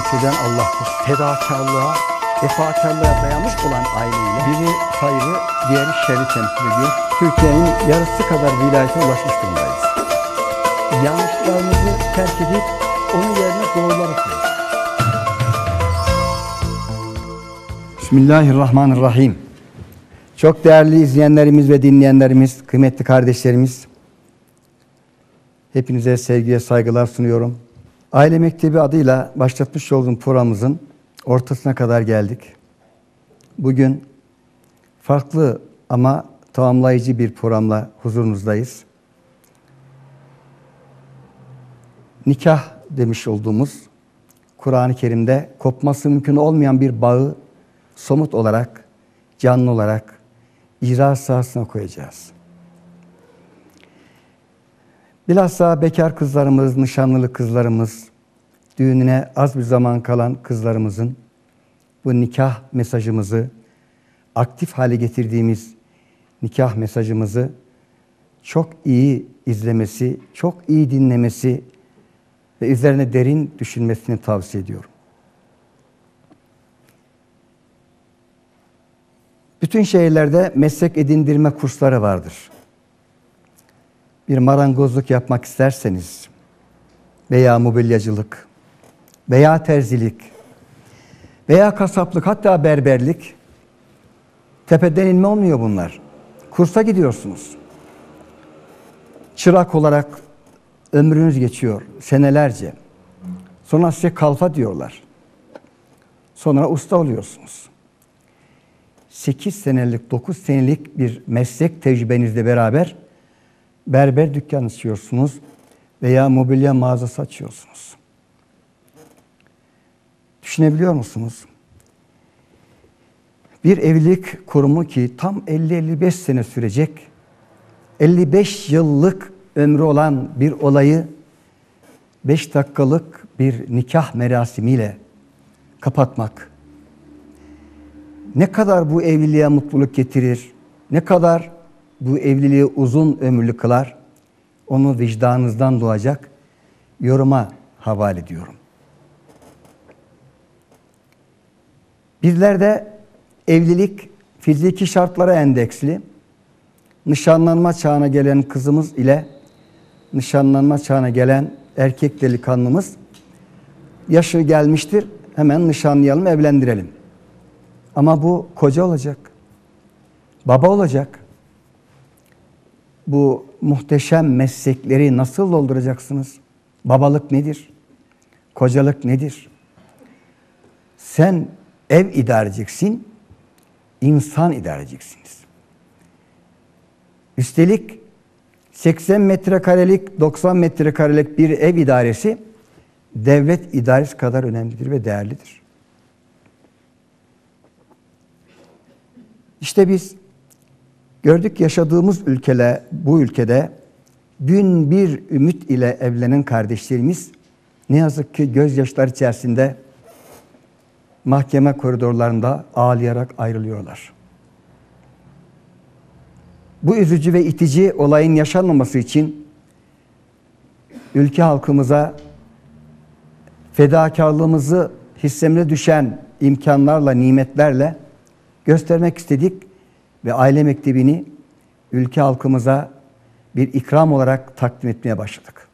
lütfeden Allah'tır. Fedakarlığa, vefakarlığa dayanmış olan aileyle biri hayrı, diğeri şerri temsil ediyor. Türkiye'nin yarısı kadar vilayete ulaşmış durumdayız. Yanlışlarımızı terk edip onun yerine doğruları koyuyoruz. Bismillahirrahmanirrahim. Çok değerli izleyenlerimiz ve dinleyenlerimiz, kıymetli kardeşlerimiz, hepinize sevgi ve saygılar sunuyorum. Aile Mektebi adıyla başlatmış olduğum programımızın ortasına kadar geldik. Bugün farklı ama tamamlayıcı bir programla huzurunuzdayız. Nikah demiş olduğumuz Kur'an-ı Kerim'de kopması mümkün olmayan bir bağı somut olarak, canlı olarak icra sahasına koyacağız. Bilhassa bekar kızlarımız, nişanlılı kızlarımız, düğününe az bir zaman kalan kızlarımızın bu nikah mesajımızı, aktif hale getirdiğimiz nikah mesajımızı çok iyi izlemesi, çok iyi dinlemesi ve üzerine derin düşünmesini tavsiye ediyorum. Bütün şehirlerde meslek edindirme kursları vardır. Bir marangozluk yapmak isterseniz veya mobilyacılık veya terzilik veya kasaplık, hatta berberlik, tepeden inme olmuyor bunlar. Kursa gidiyorsunuz. Çırak olarak ömrünüz geçiyor senelerce. Sonra size kalfa diyorlar. Sonra usta oluyorsunuz. 8 senelik, 9 senelik bir meslek tecrübenizle beraber berber dükkanı açıyorsunuz veya mobilya mağazası açıyorsunuz. Düşünebiliyor musunuz? Bir evlilik kurumu ki tam 50-55 sene sürecek, 55 yıllık ömrü olan bir olayı 5 dakikalık bir nikah merasimiyle kapatmak ne kadar bu evliliğe mutluluk getirir, ne kadar bu evliliği uzun ömürlü kılar, onu vicdanınızdan doğacak yoruma havale ediyorum. Bizlerde evlilik fiziki şartlara endeksli. Nişanlanma çağına gelen kızımız ile nişanlanma çağına gelen erkek delikanlımız yaşı gelmiştir, hemen nişanlayalım, evlendirelim. Ama bu koca olacak, baba olacak. Bu muhteşem meslekleri nasıl dolduracaksınız? Babalık nedir? Kocalık nedir? Sen ev idare edeceksin, insan idare edeceksiniz. Üstelik 80 metrekarelik, 90 metrekarelik bir ev idaresi devlet idaresi kadar önemlidir ve değerlidir. İşte biz gördük, yaşadığımız bu ülkede bin bir ümit ile evlenen kardeşlerimiz ne yazık ki gözyaşları içerisinde mahkeme koridorlarında ağlayarak ayrılıyorlar. Bu üzücü ve itici olayın yaşanmaması için ülke halkımıza fedakarlığımızı hissemize düşen imkanlarla, nimetlerle göstermek istedik ve aile mektebini ülke halkımıza bir ikram olarak takdim etmeye başladık.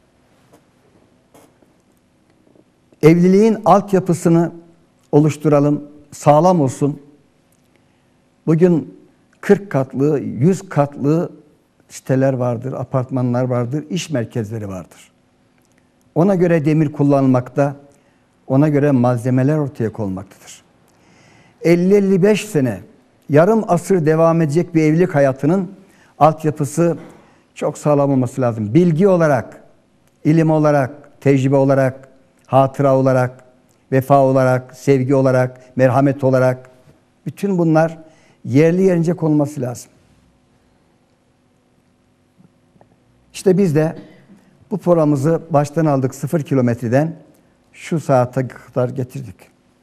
Evliliğin altyapısını oluşturalım, sağlam olsun. Bugün 40 katlı, 100 katlı siteler vardır, apartmanlar vardır, iş merkezleri vardır. Ona göre demir kullanılmakta, ona göre malzemeler ortaya konmaktadır. 50-55 sene, yarım asır devam edecek bir evlilik hayatının altyapısı çok sağlam olması lazım. Bilgi olarak, ilim olarak, tecrübe olarak, hatıra olarak, vefa olarak, sevgi olarak, merhamet olarak, bütün bunlar yerli yerince konulması lazım. İşte biz de bu programımızı baştan aldık, 0 kilometreden şu saate kadar getirdik.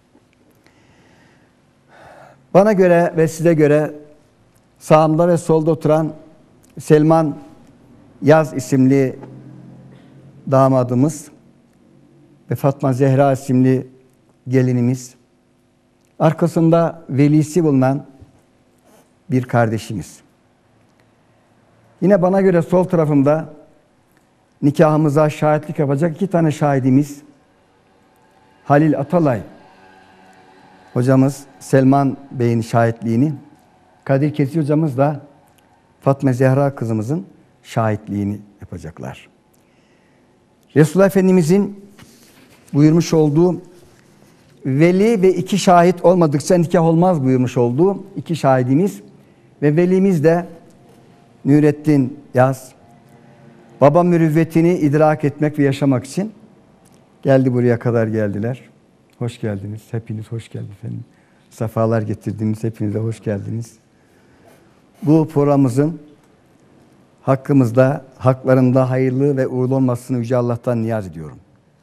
Bana göre ve size göre sağımda ve solda oturan Selman Yaz isimli damadımız ve Fatma Zehra isimli gelinimiz, arkasında velisi bulunan bir kardeşimiz. Yine bana göre sol tarafımda nikahımıza şahitlik yapacak 2 tane şahidimiz, Halil Atalay hocamız Selman Bey'in şahitliğini, Kadir Kesici hocamız da Fatma Zehra kızımızın şahitliğini yapacaklar. Resulullah Efendimizin buyurmuş olduğu veli ve 2 şahit olmadıkça nikah olmaz buyurmuş olduğu 2 şahidimiz ve velimiz de Nurettin Yaz. Baba mürüvvetini idrak etmek ve yaşamak için geldi, buraya kadar geldiler. Hoş geldiniz. Hepiniz hoş geldiniz efendim. Sefalar getirdiniz. Hepinize hoş geldiniz. Bu programımızın hakkımızda, haklarında hayırlı ve uğurlu olmasını Yüce Allah'tan niyaz ediyorum.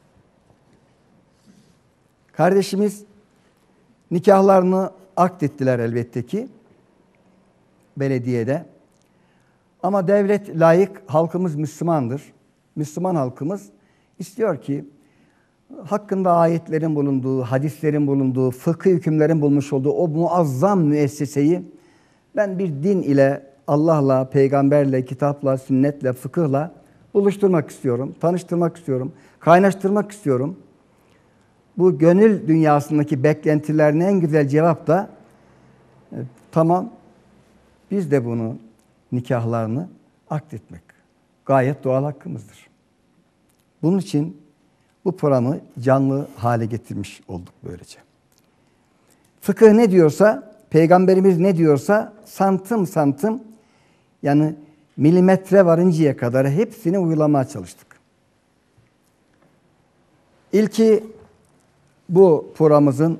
Kardeşimiz nikahlarını akdettiler elbette ki belediyede. Ama devlet layık, halkımız Müslümandır. Müslüman halkımız istiyor ki hakkında ayetlerin bulunduğu, hadislerin bulunduğu, fıkıh hükümlerin bulmuş olduğu o muazzam müesseseyi ben bir din ile, Allah'la, peygamberle, kitapla, sünnetle, fıkıhla buluşturmak istiyorum, tanıştırmak istiyorum, kaynaştırmak istiyorum. Bu gönül dünyasındaki beklentilerine en güzel cevap da tamam, biz de bunu nikahlarını akdetmek gayet doğal hakkımızdır. Bunun için bu programı canlı hale getirmiş olduk böylece. Fıkıh ne diyorsa, peygamberimiz ne diyorsa santim santim, yani milimetre varıncaya kadar hepsini uygulamaya çalıştık. İlki bu programımızın,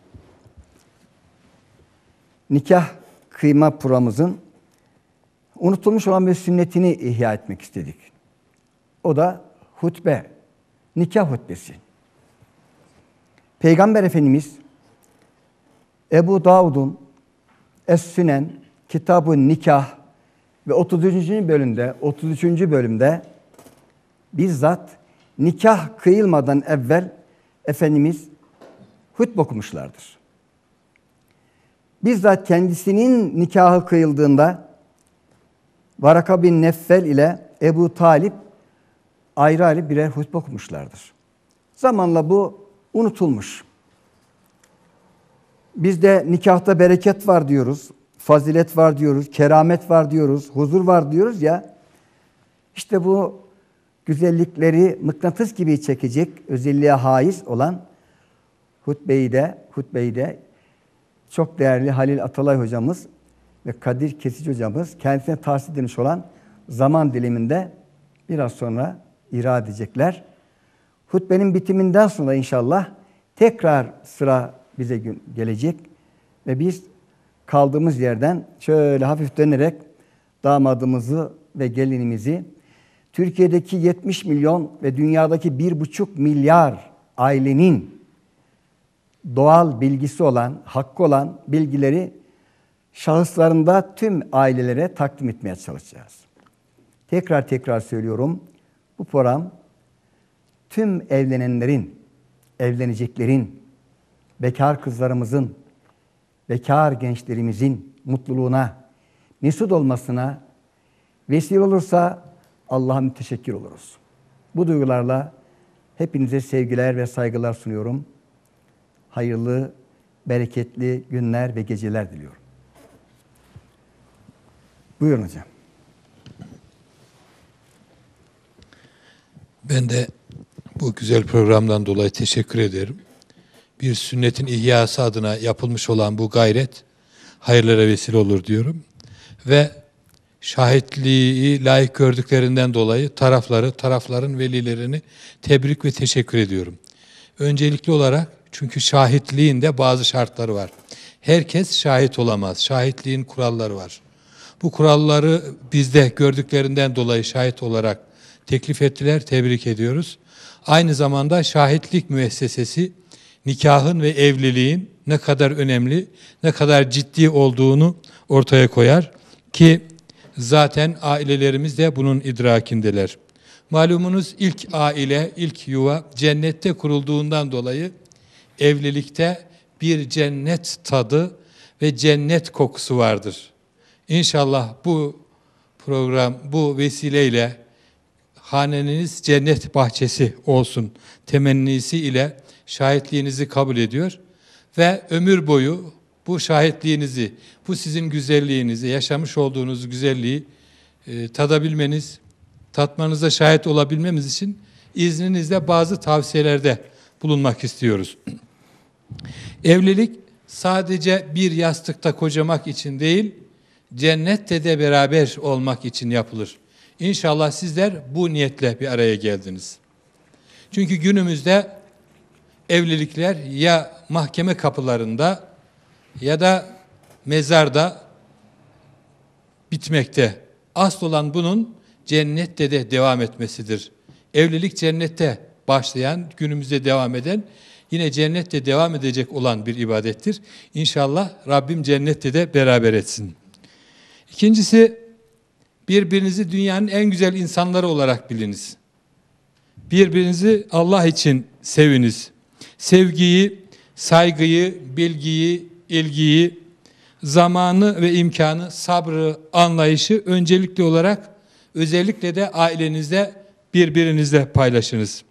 nikah kıyma programımızın unutulmuş olan bir sünnetini ihya etmek istedik. O da hutbe, nikah hutbesi. Peygamber Efendimiz Ebu Davud'un Es-Sünen, Kitab-ı Nikah ve 33. bölümde bizzat nikah kıyılmadan evvel Efendimiz hutbe okumuşlardır. Bizzat kendisinin nikahı kıyıldığında Varaka bin Neffel ile Ebu Talip ayrı ayrı birer hutbe okumuşlardır. Zamanla bu unutulmuş. Bizde nikahta bereket var diyoruz, fazilet var diyoruz, keramet var diyoruz, huzur var diyoruz ya. İşte bu güzellikleri mıknatıs gibi çekecek özelliğe haiz olan hutbeyi de çok değerli Halil Atalay hocamız ve Kadir Kesici hocamız kendisine tahsis edilmiş olan zaman diliminde biraz sonra irade edecekler. Hutbenin bitiminden sonra inşallah tekrar sıra bize gelecek ve biz kaldığımız yerden şöyle hafif dönerek damadımızı ve gelinimizi Türkiye'deki 70 milyon ve dünyadaki 1,5 milyar ailenin doğal bilgisi olan, hakkı olan bilgileri şahıslarında tüm ailelere takdim etmeye çalışacağız. Tekrar söylüyorum, bu program tüm evlenenlerin, evleneceklerin, bekar kızlarımızın, bekar gençlerimizin mutluluğuna, mesut olmasına vesile olursa Allah'a müteşekkir oluruz. Bu duygularla hepinize sevgiler ve saygılar sunuyorum. Hayırlı, bereketli günler ve geceler diliyorum. Buyurun hocam. Ben de bu güzel programdan dolayı teşekkür ederim. Bir sünnetin ihyası adına yapılmış olan bu gayret hayırlara vesile olur diyorum. Ve şahitliği layık gördüklerinden dolayı tarafların velilerini tebrik ve teşekkür ediyorum. Öncelikli olarak, çünkü şahitliğin de bazı şartları var. Herkes şahit olamaz. Şahitliğin kuralları var. Bu kuralları bizde gördüklerinden dolayı şahit olarak teklif ettiler. Tebrik ediyoruz. Aynı zamanda şahitlik müessesesi nikahın ve evliliğin ne kadar önemli, ne kadar ciddi olduğunu ortaya koyar ki zaten ailelerimiz de bunun idrakindeler. Malumunuz ilk aile, ilk yuva cennette kurulduğundan dolayı Evlilikte bir cennet tadı ve cennet kokusu vardır. İnşallah bu program, bu vesileyle haneniz cennet bahçesi olsun temennisi ile şahitliğinizi kabul ediyor ve ömür boyu bu şahitliğinizi, bu sizin güzelliğinizi, yaşamış olduğunuz güzelliği tadabilmeniz, tatmanıza şahit olabilmemiz için izninizle bazı tavsiyelerde bulunmak istiyoruz. Evlilik sadece bir yastıkta kocamak için değil, cennette de beraber olmak için yapılır. İnşallah sizler bu niyetle bir araya geldiniz. Çünkü günümüzde evlilikler ya mahkeme kapılarında ya da mezarda bitmekte. Asıl olan bunun cennette de devam etmesidir. Evlilik cennette başlayan, günümüzde devam eden, yine cennette devam edecek olan bir ibadettir. İnşallah Rabbim cennette de beraber etsin. İkincisi, birbirinizi dünyanın en güzel insanları olarak biliniz. Birbirinizi Allah için seviniz. Sevgiyi, saygıyı, bilgiyi, ilgiyi, zamanı ve imkanı, sabrı, anlayışı öncelikli olarak özellikle de ailenizde birbirinizle paylaşınız.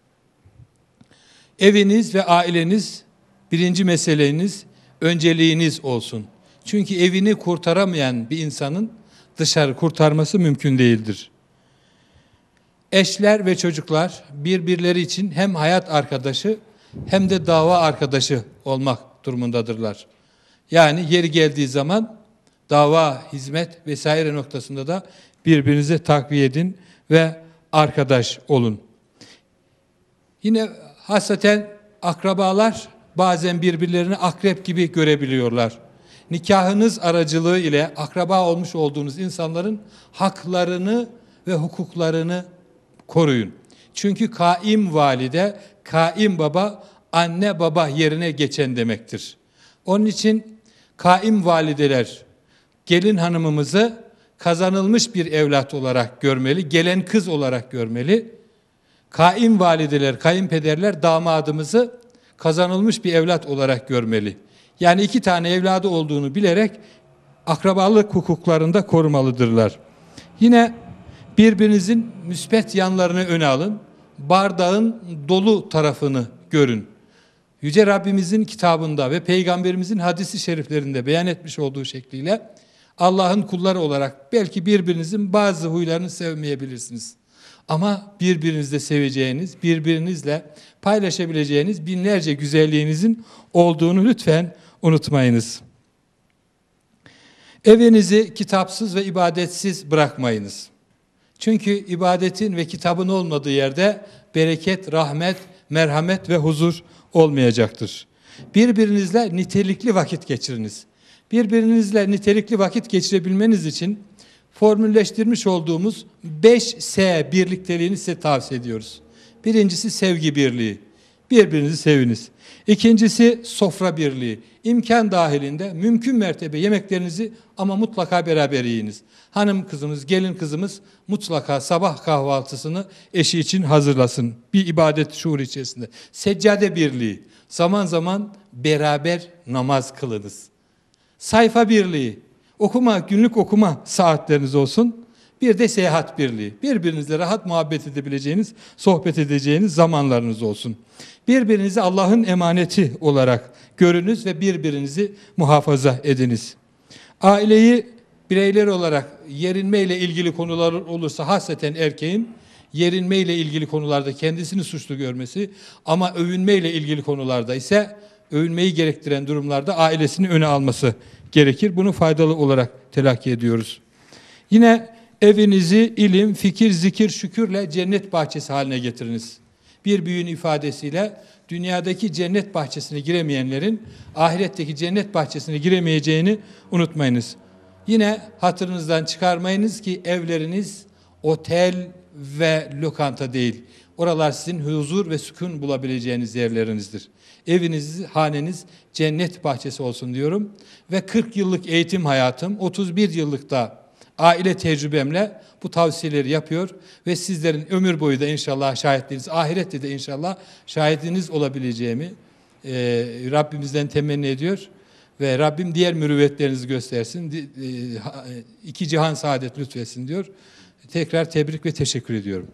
Eviniz ve aileniz birinci meseleniz, önceliğiniz olsun. Çünkü evini kurtaramayan bir insanın dışarı kurtarması mümkün değildir. Eşler ve çocuklar birbirleri için hem hayat arkadaşı hem de dava arkadaşı olmak durumundadırlar. Yani yeri geldiği zaman dava, hizmet vesaire noktasında da birbirinize takviye edin ve arkadaş olun. Yine hasaten akrabalar bazen birbirlerini akrep gibi görebiliyorlar. Nikahınız aracılığı ile akraba olmuş olduğunuz insanların haklarını ve hukuklarını koruyun. Çünkü kaim valide, kaim baba, anne baba yerine geçen demektir. Onun için kaim valideler gelin hanımımızı kazanılmış bir evlat olarak görmeli, gelen kız olarak görmeli. Kaim valideler, kayınpederler damadımızı kazanılmış bir evlat olarak görmeli. Yani 2 tane evladı olduğunu bilerek akrabalık hukuklarında korumalıdırlar. Yine birbirinizin müspet yanlarını öne alın, bardağın dolu tarafını görün. Yüce Rabbimizin kitabında ve Peygamberimizin hadisi şeriflerinde beyan etmiş olduğu şekliyle Allah'ın kulları olarak belki birbirinizin bazı huylarını sevmeyebilirsiniz. Ama birbirinizle seveceğiniz, birbirinizle paylaşabileceğiniz binlerce güzelliğinizin olduğunu lütfen unutmayınız. Evinizi kitapsız ve ibadetsiz bırakmayınız. Çünkü ibadetin ve kitabın olmadığı yerde bereket, rahmet, merhamet ve huzur olmayacaktır. Birbirinizle nitelikli vakit geçiriniz. Birbirinizle nitelikli vakit geçirebilmeniz için formülleştirmiş olduğumuz 5S birlikteliğini size tavsiye ediyoruz. Birincisi sevgi birliği. Birbirinizi seviniz. İkincisi sofra birliği. İmkan dahilinde mümkün mertebe yemeklerinizi ama mutlaka beraber yiyiniz. Hanım kızımız, gelin kızımız mutlaka sabah kahvaltısını eşi için hazırlasın. Bir ibadet şuuru içerisinde. Seccade birliği. Zaman zaman beraber namaz kılınız. Sayfa birliği. Günlük okuma saatleriniz olsun. Bir de seyahat birliği. Birbirinizle rahat muhabbet edebileceğiniz, sohbet edeceğiniz zamanlarınız olsun. Birbirinizi Allah'ın emaneti olarak görünüz ve birbirinizi muhafaza ediniz. Aileyi bireyler olarak yerinmeyle ilgili konular olursa hasreten erkeğin yerinmeyle ilgili konularda kendisini suçlu görmesi ama övünmeyle ilgili konularda ise övünmeyi gerektiren durumlarda ailesini öne alması gerekir. Bunu faydalı olarak telakki ediyoruz. Yine evinizi ilim, fikir, zikir, şükürle cennet bahçesi haline getiriniz. Bir büyüğün ifadesiyle dünyadaki cennet bahçesine giremeyenlerin ahiretteki cennet bahçesine giremeyeceğini unutmayınız. Yine hatırınızdan çıkarmayınız ki evleriniz otel ve lokanta değil. Oralar sizin huzur ve sükun bulabileceğiniz yerlerinizdir. Eviniz, haneniz cennet bahçesi olsun diyorum. Ve 40 yıllık eğitim hayatım, 31 yıllık da aile tecrübemle bu tavsiyeleri yapıyor ve sizlerin ömür boyu da inşallah şahitliğiniz, ahirette de inşallah şahidiniz olabileceğimi Rabbimizden temenni ediyor. Ve Rabbim diğer mürüvvetlerinizi göstersin. İki cihan saadet lütfetsin diyor. Tekrar tebrik ve teşekkür ediyorum.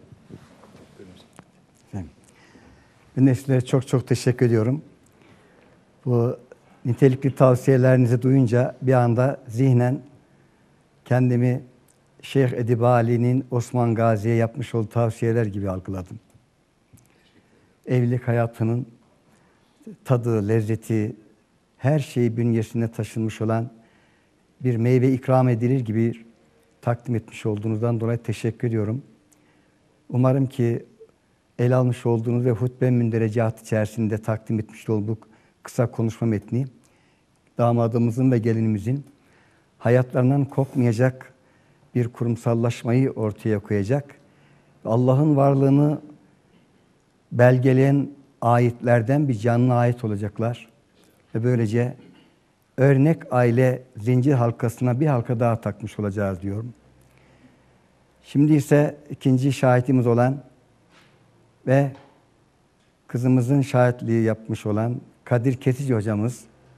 Ben de sizlere çok çok teşekkür ediyorum. Bu nitelikli tavsiyelerinizi duyunca bir anda zihnen kendimi Şeyh Edip Ali'nin Osman Gazi'ye yapmış olduğu tavsiyeler gibi algıladım. Evlilik hayatının tadı, lezzeti, her şeyi bünyesinde taşınmış olan bir meyve ikram edilir gibi takdim etmiş olduğunuzdan dolayı teşekkür ediyorum. Umarım ki ele almış olduğunuz ve hutbe münderecat içerisinde takdim etmiş olduk kısa konuşma metni, damadımızın ve gelinimizin hayatlarından kopmayacak bir kurumsallaşmayı ortaya koyacak, Allah'ın varlığını belgeleyen ayetlerden bir canlı ayet olacaklar. Ve böylece örnek aile zincir halkasına bir halka daha takmış olacağız diyorum. Şimdi ise ikinci şahitimiz olan ve kızımızın şahitliği yapmış olan Kadir Kesici hocamız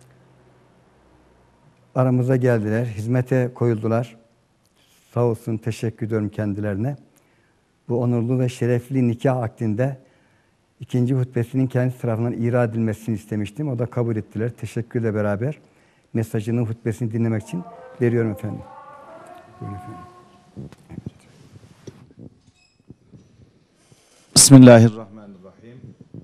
aramıza geldiler, hizmete koyuldular. Sağ olsun, teşekkür ediyorum kendilerine. Bu onurlu ve şerefli nikah akdinde ikinci hutbesinin kendisi tarafından ira edilmesini istemiştim. O da kabul ettiler. Teşekkürle beraber mesajını, hutbesini dinlemek için veriyorum efendim. Buyurun efendim. Bismillahirrahmanirrahim.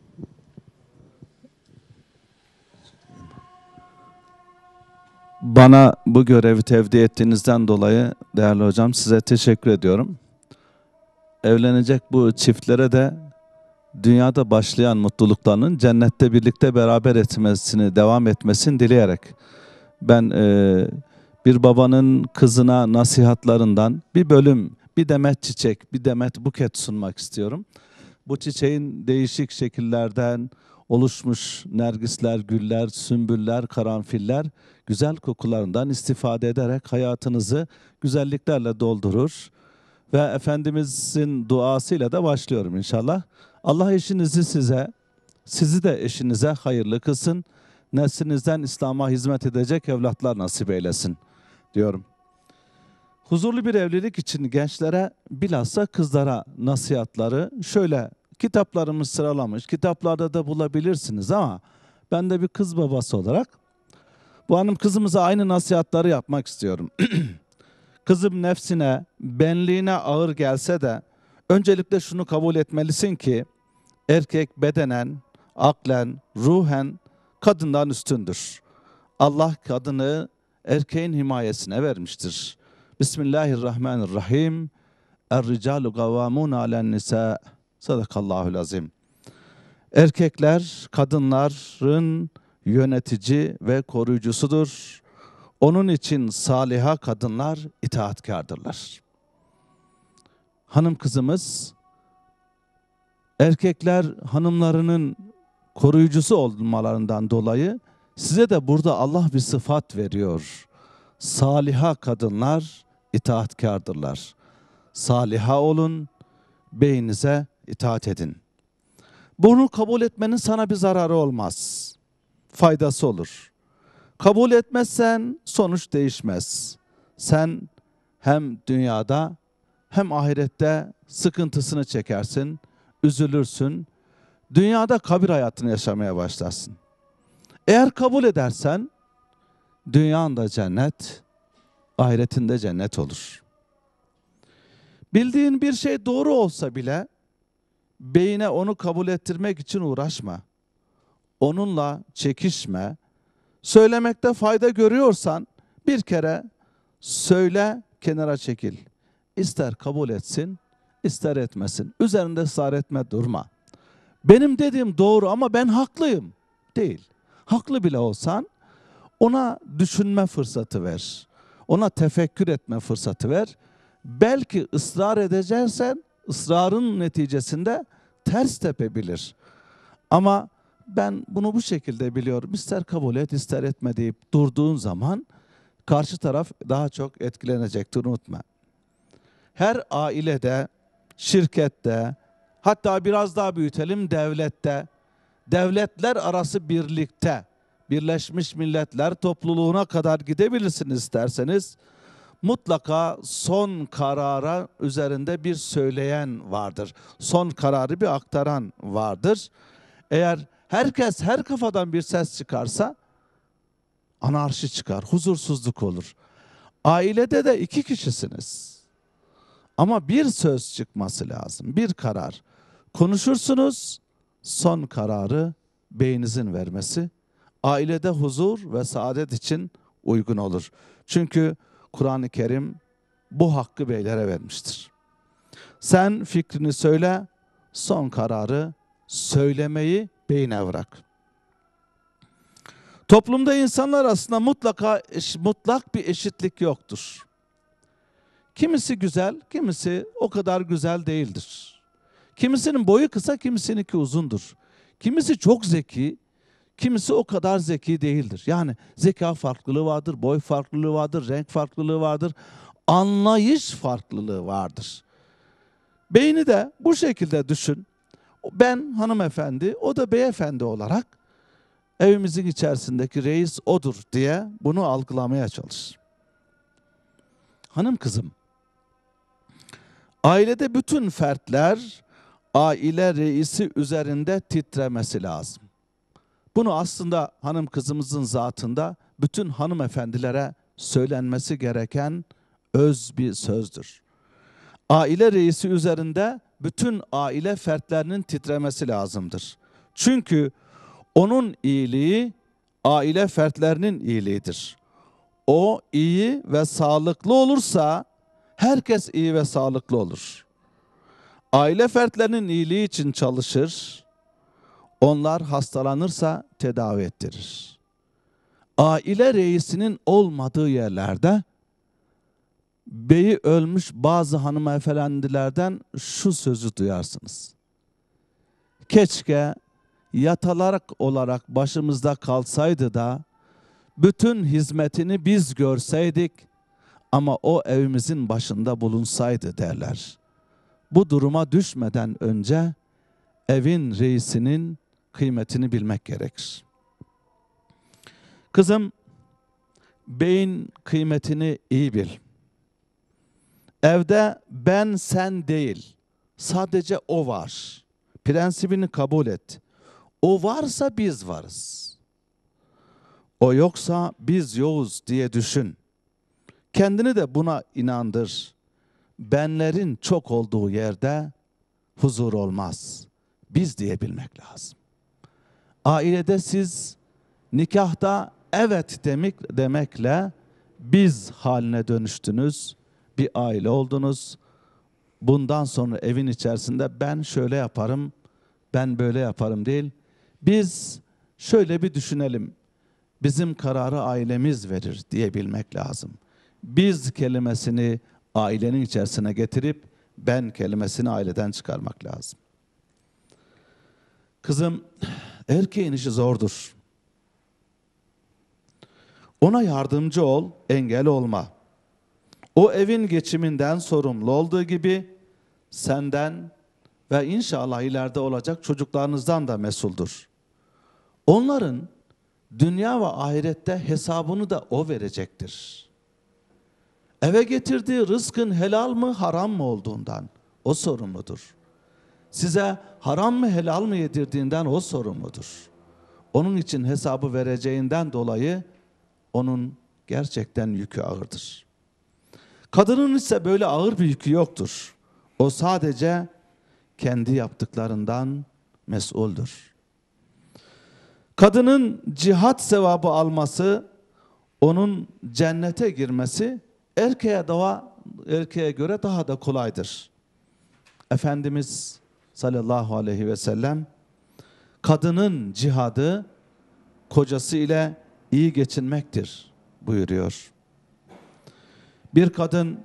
Bana bu görevi tevdi ettiğinizden dolayı değerli hocam size teşekkür ediyorum. Evlenecek bu çiftlere de dünyada başlayan mutluluklarının cennette birlikte beraber etmesini, devam etmesini dileyerek ben bir babanın kızına nasihatlarından bir bölüm, bir demet çiçek, bir demet buket sunmak istiyorum. Bu çiçeğin değişik şekillerden oluşmuş nergisler, güller, sümbüller, karanfiller, güzel kokularından istifade ederek hayatınızı güzelliklerle doldurur. Ve Efendimizin duasıyla da başlıyorum inşallah. Allah eşinizi sizi de eşinize hayırlı kılsın. Neslinizden İslam'a hizmet edecek evlatlar nasip eylesin diyorum. Huzurlu bir evlilik için gençlere, bilhassa kızlara nasihatları şöyle, kitaplarımız sıralamış, kitaplarda da bulabilirsiniz ama ben de bir kız babası olarak bu hanım kızımıza aynı nasihatları yapmak istiyorum. Kızım nefsine, benliğine ağır gelse de öncelikle şunu kabul etmelisin ki erkek bedenen, aklen, ruhen kadından üstündür. Allah kadını erkeğin himayesine vermiştir. Bismillahirrahmanirrahim. Er-ricalu gavvamun alen nisa. Sadakallahul azim. Erkekler kadınların yönetici ve koruyucusudur. Onun için saliha kadınlar itaatkardırlar. Hanım kızımız, erkekler hanımlarının koruyucusu olmalarından dolayı size de burada Allah bir sıfat veriyor. Saliha kadınlar itaatkardırlar. Saliha olun, beyinize itaat edin. Bunu kabul etmenin sana bir zararı olmaz. Faydası olur. Kabul etmezsen sonuç değişmez. Sen hem dünyada hem ahirette sıkıntısını çekersin, üzülürsün. Dünyada kabir hayatını yaşamaya başlarsın. Eğer kabul edersen dünyanda cennet, ahiretinde cennet olur. Bildiğin bir şey doğru olsa bile beyine onu kabul ettirmek için uğraşma. Onunla çekişme. Söylemekte fayda görüyorsan bir kere söyle, kenara çekil. İster kabul etsin, ister etmesin. Üzerinde ısrar etme, durma. Benim dediğim doğru ama ben haklıyım. Değil. Haklı bile olsan ona düşünme fırsatı ver. Ona tefekkür etme fırsatı ver. Belki ısrar edeceksen ısrarın neticesinde ters tepebilir. Ama ben bunu bu şekilde biliyorum. İster kabul et, ister etme deyip durduğun zaman karşı taraf daha çok etkilenecektir, unutma. Her ailede, şirkette, hatta biraz daha büyütelim devlette, devletler arası birlikte Birleşmiş Milletler Topluluğu'na kadar gidebilirsiniz isterseniz. Mutlaka son karara üzerinde bir söyleyen vardır. Son kararı bir aktaran vardır. Eğer herkes her kafadan bir ses çıkarsa anarşi çıkar, huzursuzluk olur. Ailede de 2 kişisiniz. Ama bir söz çıkması lazım, bir karar. Konuşursunuz, son kararı beyninizin vermesi ailede huzur ve saadet için uygun olur. Çünkü Kur'an-ı Kerim bu hakkı beylere vermiştir. Sen fikrini söyle, son kararı söylemeyi beyine bırak. Toplumda insanlar arasında mutlak bir eşitlik yoktur. Kimisi güzel, kimisi o kadar güzel değildir. Kimisinin boyu kısa, kimisininki uzundur. Kimisi çok zeki, kimisi o kadar zeki değildir. Yani zeka farklılığı vardır, boy farklılığı vardır, renk farklılığı vardır, anlayış farklılığı vardır. Beyni de bu şekilde düşün. Ben hanımefendi, o da beyefendi olarak evimizin içerisindeki reis odur diye bunu algılamaya çalış. Hanım kızım, ailede bütün fertler aile reisi üzerinde titremesi lazım. Bunu aslında hanım kızımızın zatında bütün hanımefendilere söylenmesi gereken öz bir sözdür. Aile reisi üzerinde bütün aile fertlerinin titremesi lazımdır. Çünkü onun iyiliği aile fertlerinin iyiliğidir. O iyi ve sağlıklı olursa herkes iyi ve sağlıklı olur. Aile fertlerinin iyiliği için çalışır. Onlar hastalanırsa tedavi ettirir. Aile reisinin olmadığı yerlerde beyi ölmüş bazı hanımefendilerden şu sözü duyarsınız. Keşke yatalak olarak başımızda kalsaydı da bütün hizmetini biz görseydik ama o evimizin başında bulunsaydı derler. Bu duruma düşmeden önce evin reisinin kıymetini bilmek gerekir. Kızım, beyin kıymetini iyi bil. Evde ben sen değil, sadece o var. Prensibini kabul et. O varsa biz varız. O yoksa biz yokuz diye düşün. Kendini de buna inandır. Benlerin çok olduğu yerde huzur olmaz. Biz diyebilmek lazım. Ailede siz nikahta evet demekle biz haline dönüştünüz. Bir aile oldunuz. Bundan sonra evin içerisinde ben şöyle yaparım, ben böyle yaparım değil. Biz şöyle bir düşünelim. Bizim kararı ailemiz verir diyebilmek lazım. Biz kelimesini ailenin içerisine getirip ben kelimesini aileden çıkarmak lazım. Kızım, erkeğin işi zordur. Ona yardımcı ol, engel olma. O evin geçiminden sorumlu olduğu gibi senden ve inşallah ileride olacak çocuklarınızdan da mesuldür. Onların dünya ve ahirette hesabını da o verecektir. Eve getirdiği rızkın helal mı haram mı olduğundan o sorumludur. Size haram mı helal mı yedirdiğinden o sorumludur. Onun için hesabı vereceğinden dolayı onun gerçekten yükü ağırdır. Kadının ise böyle ağır bir yükü yoktur. O sadece kendi yaptıklarından mesuldür. Kadının cihat sevabı alması, onun cennete girmesi erkeğe göre daha da kolaydır. Efendimiz sallallahu aleyhi ve sellem kadının cihadı kocası ile iyi geçinmektir buyuruyor. Bir kadın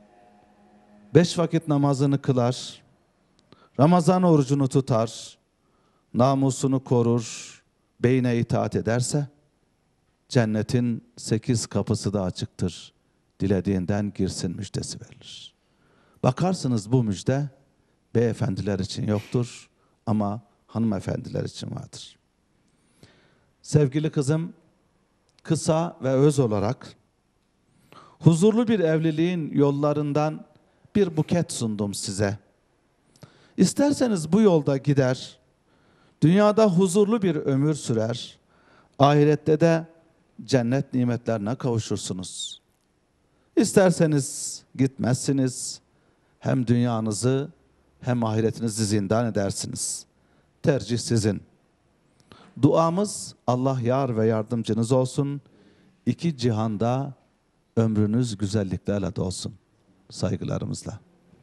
5 vakit namazını kılar, Ramazan orucunu tutar, namusunu korur, beyine itaat ederse cennetin 8 kapısı da açıktır. Dilediğinden girsin müjdesi verilir. Bakarsınız bu müjde beyefendiler için yoktur ama hanımefendiler için vardır. Sevgili kızım, kısa ve öz olarak huzurlu bir evliliğin yollarından bir buket sundum size. İsterseniz bu yolda gider, dünyada huzurlu bir ömür sürer, ahirette de cennet nimetlerine kavuşursunuz. İsterseniz gitmezsiniz, hem dünyanızı hem ahiretinizi zindan edersiniz. Tercih sizin. Duamız Allah yar ve yardımcınız olsun. İki cihanda ömrünüz güzelliklerle dolsun. Saygılarımızla.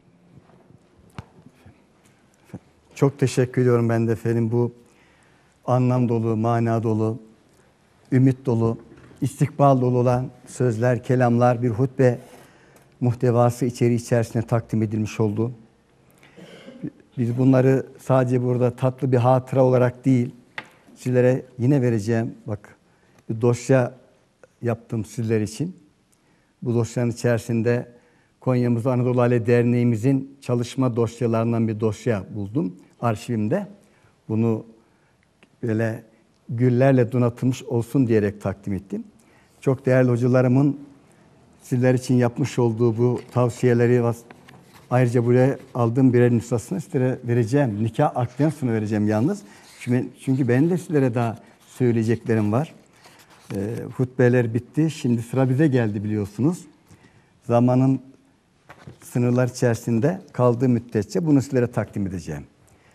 Çok teşekkür ediyorum ben de efendim, bu anlam dolu, mana dolu, ümit dolu, istikbal dolu olan sözler, kelamlar, bir hutbe muhtevası içerisine takdim edilmiş oldu. Biz bunları sadece burada tatlı bir hatıra olarak değil, sizlere yine vereceğim. Bak, bir dosya yaptım sizler için. Bu dosyanın içerisinde Konya'mızda Anadolu Aile Derneğimizin çalışma dosyalarından bir dosya buldum arşivimde. Bunu böyle güllerle donatılmış olsun diyerek takdim ettim. Çok değerli hocalarımın sizler için yapmış olduğu bu tavsiyeleri ayrıca buraya aldığım birer nüshasını sizlere vereceğim. Nikah akdından sonra vereceğim yalnız. Çünkü benim de sizlere daha söyleyeceklerim var. Hutbeler bitti. Şimdi sıra bize geldi biliyorsunuz. Zamanın sınırlar içerisinde kaldığı müddetçe bunu sizlere takdim edeceğim.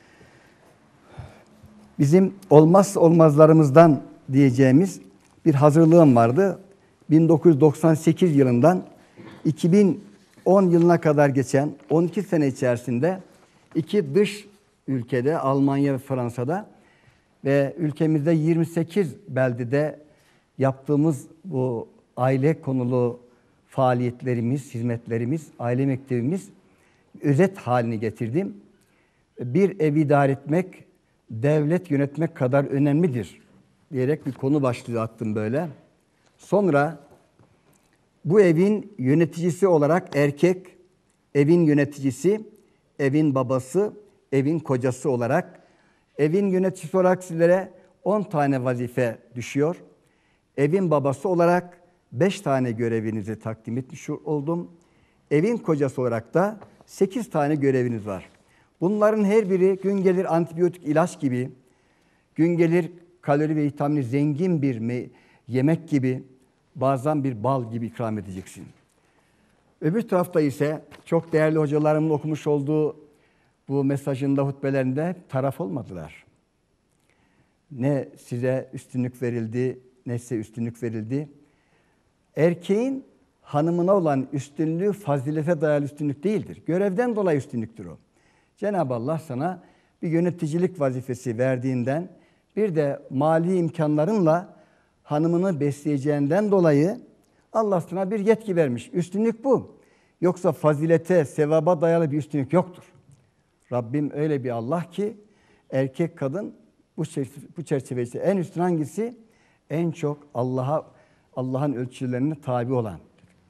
Bizim olmazsa olmazlarımızdan diyeceğimiz bir hazırlığım vardı. 1998 yılından 2010 yılına kadar geçen 12 sene içerisinde iki dış ülkede, Almanya ve Fransa'da ve ülkemizde 28 beldede yaptığımız bu aile konulu faaliyetlerimiz, hizmetlerimiz, aile mektebimiz özet halini getirdim. Bir evi idare etmek, devlet yönetmek kadar önemlidir diyerek bir konu başlığı attım böyle. Sonra bu evin yöneticisi olarak erkek, evin yöneticisi, evin babası, evin kocası olarak, evin yöneticisi olarak sizlere 10 tane vazife düşüyor. Evin babası olarak 5 tane görevinizi takdim etmiş oldum. Evin kocası olarak da 8 tane göreviniz var. Bunların her biri gün gelir antibiyotik ilaç gibi, gün gelir kalori ve vitaminli zengin bir yemek gibi, bazen bir bal gibi ikram edeceksin. Öbür tarafta ise çok değerli hocalarımın okumuş olduğu bu mesajında, hutbelerinde taraf olmadılar. Ne size üstünlük verildi, ne size üstünlük verildi. Erkeğin hanımına olan üstünlüğü fazilete dayalı üstünlük değildir. Görevden dolayı üstünlüktür o. Cenab-ı Allah sana bir yöneticilik vazifesi verdiğinden, bir de mali imkanlarınla hanımını besleyeceğinden dolayı Allah sana bir yetki vermiş. Üstünlük bu. Yoksa fazilete, sevaba dayalı bir üstünlük yoktur. Rabbim öyle bir Allah ki erkek kadın bu çerçevesi en üstün hangisi? En çok Allah'ın ölçülerine tabi olan.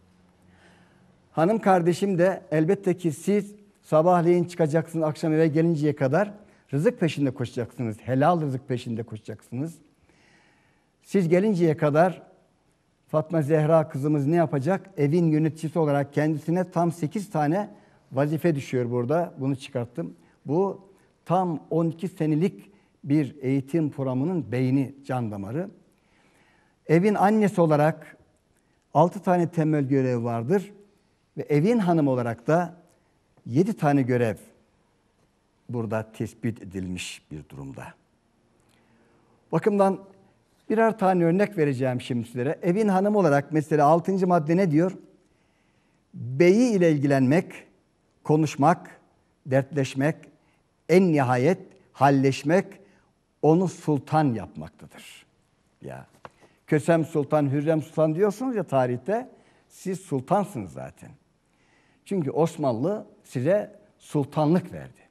Hanım kardeşim de elbette ki siz sabahleyin çıkacaksınız, akşam eve gelinceye kadar rızık peşinde koşacaksınız. Helal rızık peşinde koşacaksınız. Siz gelinceye kadar Fatma Zehra kızımız ne yapacak? Evin yöneticisi olarak kendisine tam 8 tane vazife düşüyor burada. Bunu çıkarttım. Bu tam 12 senelik bir eğitim programının beyni, can damarı. Evin annesi olarak 6 tane temel görev vardır. Ve evin hanımı olarak da 7 tane görev burada tespit edilmiş bir durumda. Bakımdan birer tane örnek vereceğim şimdi sizlere. Evin hanımı olarak mesela 6. madde ne diyor? Beyi ile ilgilenmek, konuşmak, dertleşmek, en nihayet halleşmek, onu sultan yapmaktadır. Ya Kösem Sultan, Hürrem Sultan diyorsunuz ya tarihte, siz sultansınız zaten. Çünkü Osmanlı size sultanlık verdi.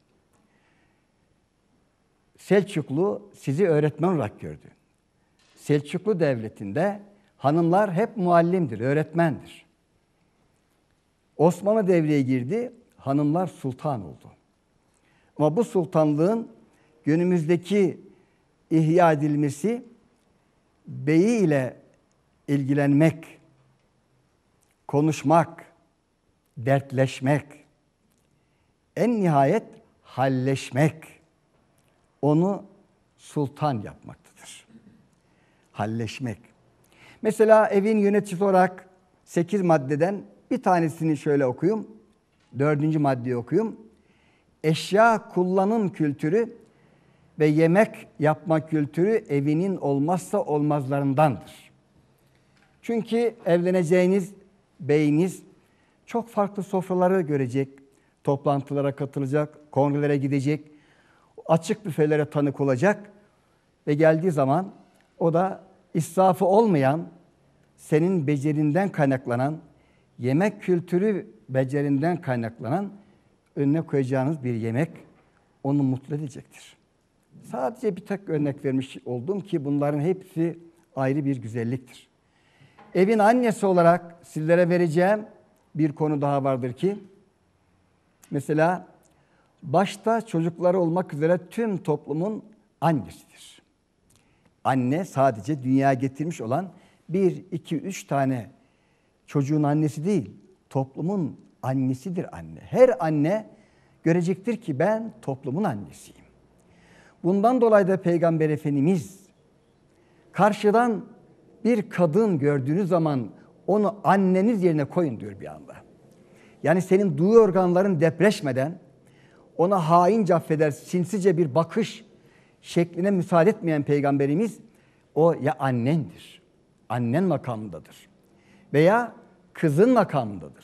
Selçuklu sizi öğretmen olarak gördü. Selçuklu Devleti'nde hanımlar hep muallimdir, öğretmendir. Osmanlı devreye girdi, hanımlar sultan oldu. Ama bu sultanlığın günümüzdeki ihya edilmesi, beyi ile ilgilenmek, konuşmak, dertleşmek, en nihayet halleşmek, onu sultan yapmaktadır. Halleşmek. Mesela evin yöneticisi olarak 8 maddeden bir tanesini şöyle okuyayım. 4. maddeyi okuyayım. Eşya kullanım kültürü ve yemek yapma kültürü evinin olmazsa olmazlarındandır. Çünkü evleneceğiniz beyiniz çok farklı sofraları görecek, toplantılara katılacak, kongrelere gidecek, açık büfelere tanık olacak ve geldiği zaman o da israfı olmayan, senin becerinden kaynaklanan, yemek kültürü becerinden kaynaklanan önüne koyacağınız bir yemek onu mutlu edecektir. Sadece bir tek örnek vermiş oldum ki bunların hepsi ayrı bir güzelliktir. Evin annesi olarak sizlere vereceğim bir konu daha vardır ki, mesela başta çocukları olmak üzere tüm toplumun annesidir. Anne sadece dünyaya getirmiş olan 1, 2, 3 tane çocuğun annesi değil, toplumun annesidir anne. Her anne görecektir ki ben toplumun annesiyim. Bundan dolayı da Peygamber Efendimiz karşıdan bir kadın gördüğünüz zaman onu anneniz yerine koyun diyor bir anda. Yani senin duyu organların depreşmeden ona haince, affeder, sinsice bir bakış şekline müsaade etmeyen Peygamberimiz o ya annendir, annen makamındadır veya kızın makamındadır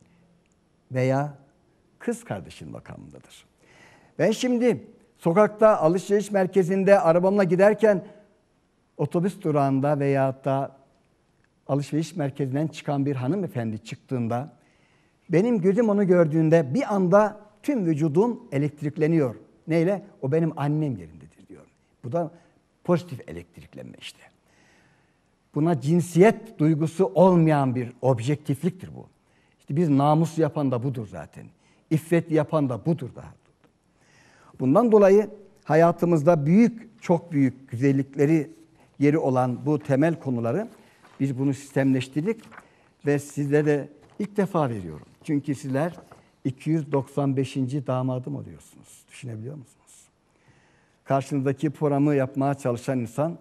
veya kız kardeşin makamındadır. Ben şimdi sokakta, alışveriş merkezinde arabamla giderken otobüs durağında veyahut da alışveriş merkezinden çıkan bir hanımefendi çıktığında benim gözüm onu gördüğünde bir anda tüm vücudum elektrikleniyor. Neyle? O benim annem yerindedir diyor. Bu da pozitif elektriklenme işte. Buna cinsiyet duygusu olmayan bir objektifliktir bu. İşte biz namus yapan da budur zaten. İffet yapan da budur daha. Bundan dolayı hayatımızda büyük, çok büyük güzellikleri yeri olan bu temel konuları biz bunu sistemleştirdik ve sizlere de ilk defa veriyorum. Çünkü sizler 295. damadım oluyorsunuz. Düşünebiliyor musunuz? Karşınızdaki programı yapmaya çalışan insan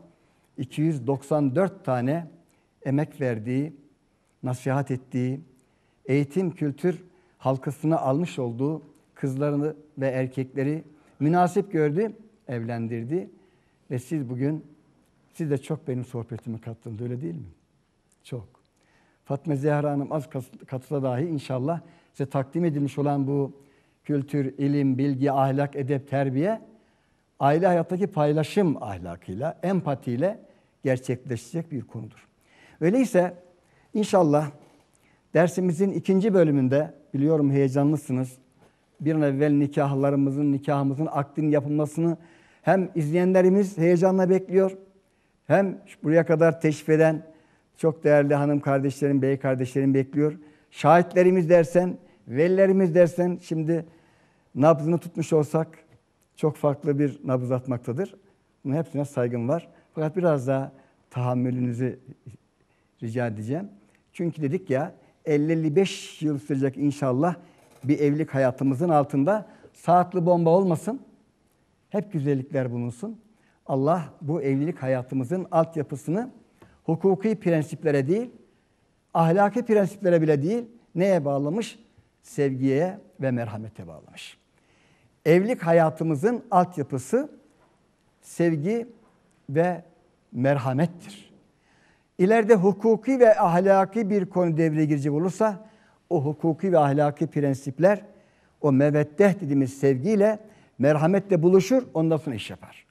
294 tane emek verdiği, nasihat ettiği, eğitim kültür halkasına almış olduğu kızlarını ve erkekleri münasip gördü, evlendirdi ve siz de çok benim sohbetime kattınız, öyle değil mi? Çok. Fatma Zehra Hanım az katılsa dahi inşallah size takdim edilmiş olan bu kültür, ilim, bilgi, ahlak, edep, terbiye aile hayattaki paylaşım ahlakıyla, empatiyle gerçekleşecek bir konudur. Öyleyse inşallah dersimizin 2. bölümünde, biliyorum heyecanlısınız, bir an evvel nikahımızın akdinin yapılmasını hem izleyenlerimiz heyecanla bekliyor, hem buraya kadar teşrif eden çok değerli hanım kardeşlerim, bey kardeşlerim bekliyor. Şahitlerimiz dersen, velilerimiz dersen şimdi nabzını tutmuş olsak çok farklı bir nabız atmaktadır. Bunun hepsine saygım var. Fakat biraz daha tahammülünüzü rica edeceğim. Çünkü dedik ya 50-55 yıl sürecek inşallah bir evlilik hayatımızın altında saatli bomba olmasın. Hep güzellikler bulunsun. Allah bu evlilik hayatımızın altyapısını hukuki prensiplere değil, ahlaki prensiplere bile değil, neye bağlamış? Sevgiye ve merhamete bağlamış. Evlilik hayatımızın altyapısı sevgi ve merhamettir. İleride hukuki ve ahlaki bir konu devreye girecek olursa, o hukuki ve ahlaki prensipler o meveddeh dediğimiz sevgiyle, merhametle buluşur, ondan sonra iş yapar.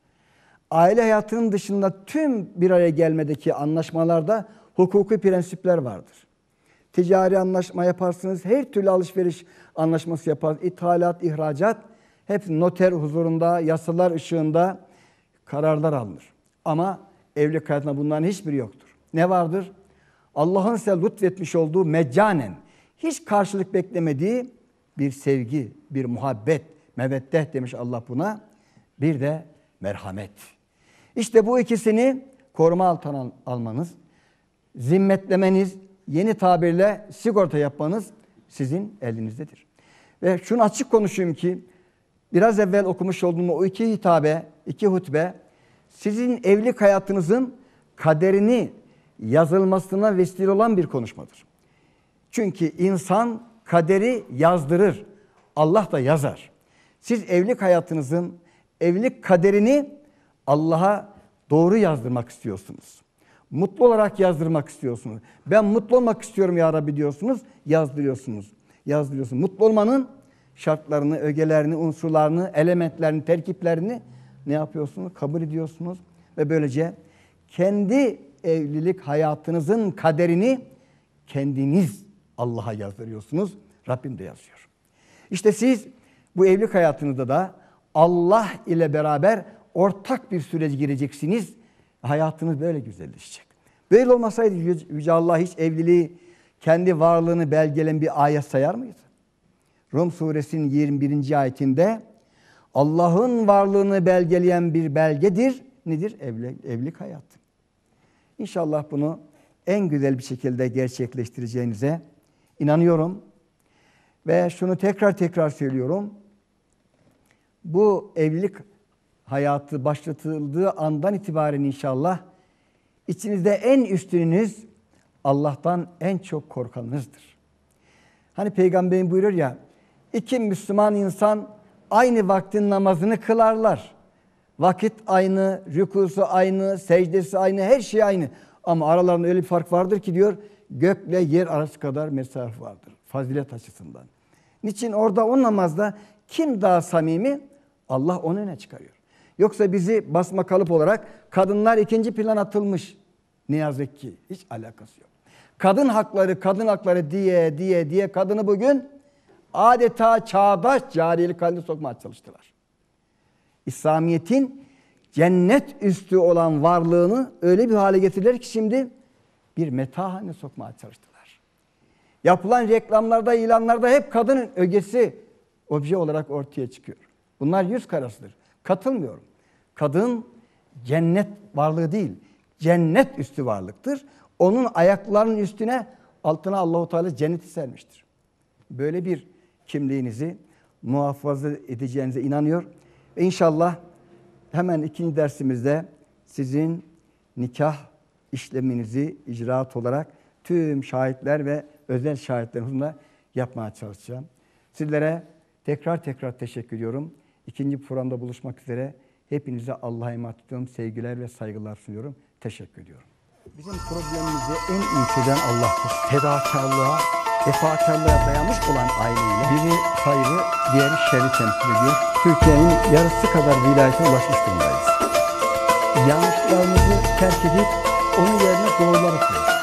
Aile hayatının dışında tüm bir araya gelmedeki anlaşmalarda hukuki prensipler vardır. Ticari anlaşma yaparsınız, her türlü alışveriş anlaşması yaparsınız. İthalat, ihracat, hepsi noter huzurunda, yasalar ışığında kararlar alınır. Ama evlilik hayatında bunların hiçbiri yoktur. Ne vardır? Allah'ın size lütfetmiş olduğu meccanen, hiç karşılık beklemediği bir sevgi, bir muhabbet, meveddeh demiş Allah buna. bir de merhamet. İşte bu ikisini koruma altına almanız, zimmetlemeniz, yeni tabirle sigorta yapmanız sizin elinizdedir. Ve şunu açık konuşayım ki biraz evvel okumuş olduğum o iki hutbe sizin evlilik hayatınızın kaderini yazılmasına vesile olan bir konuşmadır. Çünkü insan kaderi yazdırır, Allah da yazar. Siz evlilik hayatınızın evlilik kaderini Allah'a doğru yazdırmak istiyorsunuz. Mutlu olarak yazdırmak istiyorsunuz. Ben mutlu olmak istiyorum ya Rabbi diyorsunuz, yazdırıyorsunuz. Yazdırıyorsunuz. Mutlu olmanın şartlarını, ögelerini, unsurlarını, elementlerini, terkiplerini ne yapıyorsunuz? Kabul ediyorsunuz ve böylece kendi evlilik hayatınızın kaderini kendiniz Allah'a yazdırıyorsunuz. Rabbim de yazıyor. İşte siz bu evlilik hayatınızda da Allah ile beraber ortak bir sürece gireceksiniz. Hayatınız böyle güzelleşecek. Böyle olmasaydı Yüce Allah hiç evliliği kendi varlığını belgelen bir ayet sayar mıydı? Rum suresinin 21. ayetinde Allah'ın varlığını belgeleyen bir belgedir. Nedir? Evlilik hayatı. İnşallah bunu en güzel bir şekilde gerçekleştireceğinize inanıyorum. Ve şunu tekrar söylüyorum. Bu evlilik hayatı başlatıldığı andan itibaren inşallah içinizde en üstününüz Allah'tan en çok korkanınızdır. Hani Peygamberin buyuruyor ya, iki Müslüman insan aynı vaktin namazını kılarlar. Vakit aynı, rükusu aynı, secdesi aynı, her şey aynı. Ama aralarında öyle bir fark vardır ki diyor, gökle yer arası kadar mesafe vardır. Fazilet açısından. Niçin? Orada o namazda kim daha samimi? Allah onu öne çıkarıyor. Yoksa bizi basma kalıp olarak kadınlar ikinci plan atılmış. Ne yazık ki hiç alakası yok. Kadın hakları diye kadını bugün adeta çağdaş cariyelik haline sokmaya çalıştılar. İslamiyet'in cennet üstü olan varlığını öyle bir hale getirdiler ki şimdi bir meta haline sokmaya çalıştılar. Yapılan reklamlarda, ilanlarda hep kadının ögesi obje olarak ortaya çıkıyor. Bunlar yüz karasıdır. Katılmıyorum. Kadın cennet varlığı değil, cennet üstü varlıktır. Onun ayaklarının üstüne, altına Allahu Teala cenneti sermiştir. Böyle bir kimliğinizi muhafaza edeceğinize inanıyor. Ve inşallah hemen ikinci dersimizde sizin nikah işleminizi icraat olarak tüm şahitler ve özel şahitlerin huzurunda yapmaya çalışacağım. Sizlere tekrar teşekkür ediyorum. İkinci programda buluşmak üzere. Hepinize Allah'a emanet ediyorum. Sevgiler ve saygılar sunuyorum. Teşekkür ediyorum. Bizim problemimizi en iyi çözen Allah'tır. Fedakarlığa, vefakarlığa dayanmış olan aileyle biri hayrı, diğeri şerri temsil ediyor. Türkiye'nin yarısı kadar vilayete ulaşmış durumdayız. Yanlışlarımızı terk edip onun yerine doğruları koyuyoruz.